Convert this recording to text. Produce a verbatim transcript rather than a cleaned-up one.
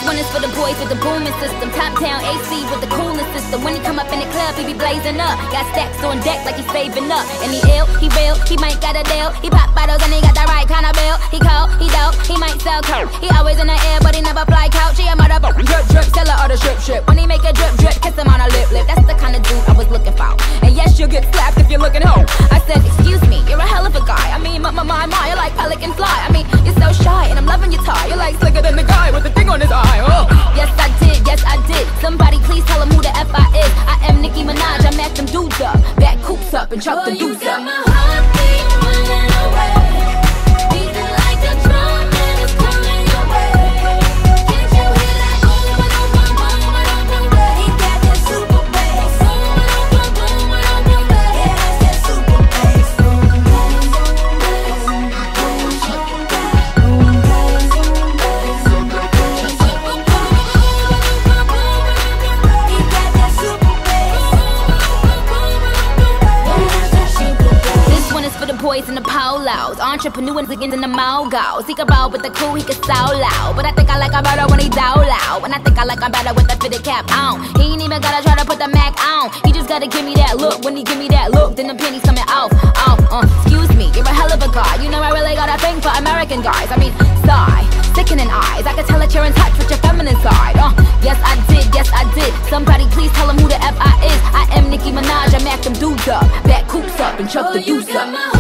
one is for the boys with the booming system. Top down A C with the coolest system. When he come up in the club, he be blazing up. Got stacks on deck like he's saving up. And he ill, he real, he might got a deal. He pop bottles and he got the right kind of bill. He cold, he dope, he might sell coke. He always in the air, but he never fly couch. He a motherfucker drip drip, seller or the strip strip. When he make a drip drip, kiss him on a lip lip. That's the kind of dude I was looking for. And yes, you'll get slapped if you're looking home. I said, excuse me, you're a hell of a guy. I mean, my my my my, you're like pelican fly. I mean, you're so shy, and I'm loving your tie. You're like slicker than the guy with the thing on his eye. Oh, yes I did, yes I did. Somebody please tell him who the F I is. I am Nicki Minaj. I met them dudes up, back coops up, and chuck the dudes up. My heartbeat running away, beating like a drum and it's coming your way. Can't you hear that boom, boom, boom, boom, boom, boom, boom? He got that super bass. Boom, boom, boom, boom, boom, boom, boom. Yeah, that's that super bass. Boom, boom, boom, boom, he got that super bass. This one is for the boys in the polos, entrepreneurs again in the mogos. He can ball with the cool, he can so loud. But I think I like him better when he down loud. And I think I like him better with the fitted cap on. He ain't even gotta try to put the Mac on. He just gotta give me that look. When he give me that look, then the penny's coming off. Off, uh, excuse me, you're a hell of a guy. You know I really got a thing for American guys. I mean, sigh, sickening eyes. I can tell that you're in touch with your feminine side. Uh, yes I did, yes I did. Somebody please tell him who the F I is. I am Nicki Minaj. I mac them dudes up, back coops up, and chuck the deuce up.